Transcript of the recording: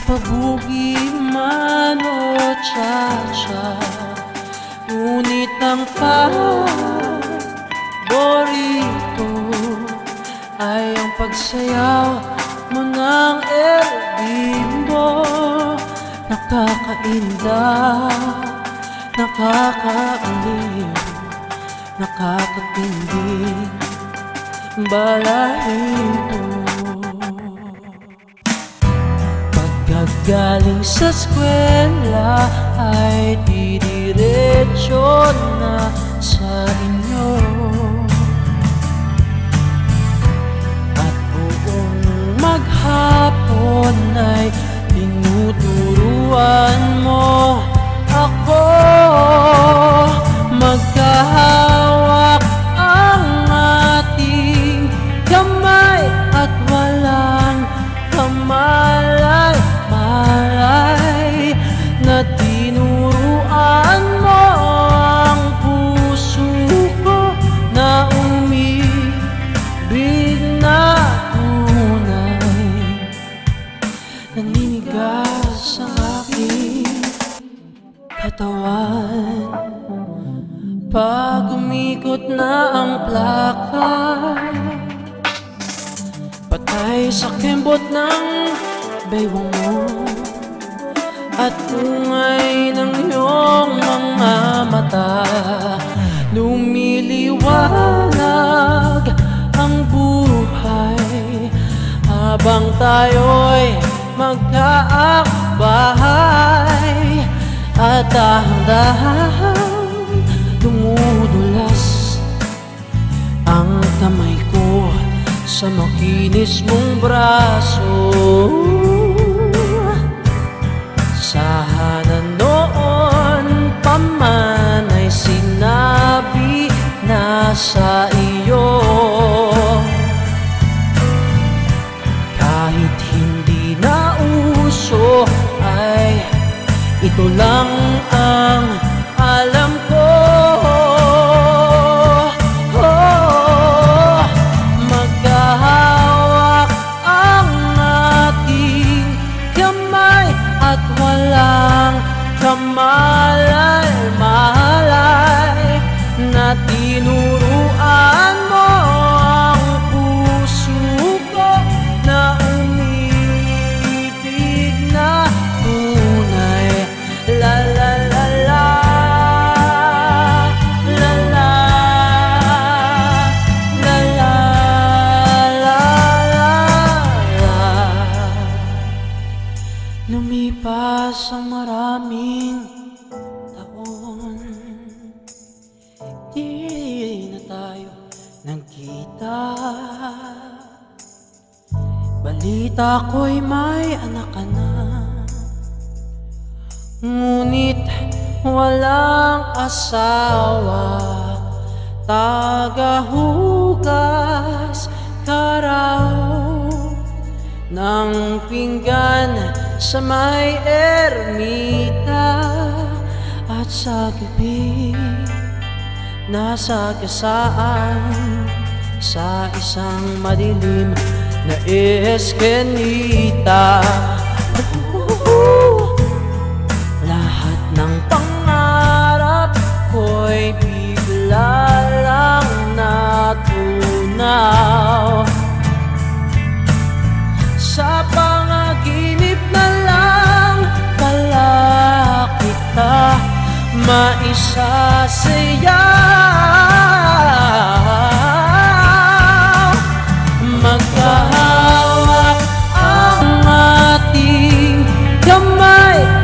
pabugi man o tsa-tsa, ngunit ang paborito ay ang pagsayaw mo ng El Bimbo. Nakakainda, nakakaaliw, nakakatindig balahibo. Pagkagaling sa eskwela ay didiretso na sa inyo, at buong maghapon ay tinuturuan mo ako. Magkahawak ang ating kamay at walang kamalay-malay, na tinuruan mo ang puso ko na umibig na tunay. Naninigas ang aking katawan pag umikot na ang plaka, patay sa kembot ng baywang mo at ungay ng iyong mga mata. Lumiliwanag ang buhay habang tayo'y magkaakbahay, at dahan-dahan dumudulas ang kamay ko sa makinis mong braso. Sana noon pa man ay sinabi na sa iyo, kahit hindi na uso ay ito lang ang alam ko. Magkahawak ang ating kamay at walang kamalay-malay, na tinuruan mo ang puso ko na umibig na tunay. La la la la, la la, la la, la la. Lumipas ang maraming taon, di na tayo nagkita. Balita ko'y may anak ka na, ngunit walang asawa. Tagahugas ka raw ng pinggan sa may ermita, at sa gabi nasa gasaan sa isang madilim na eskenita. Lahat ng pangarap ko'y bigla lang natunaw. Sa panaginip na lang pala kita maisasayaw. Magkahawak ang ating kamay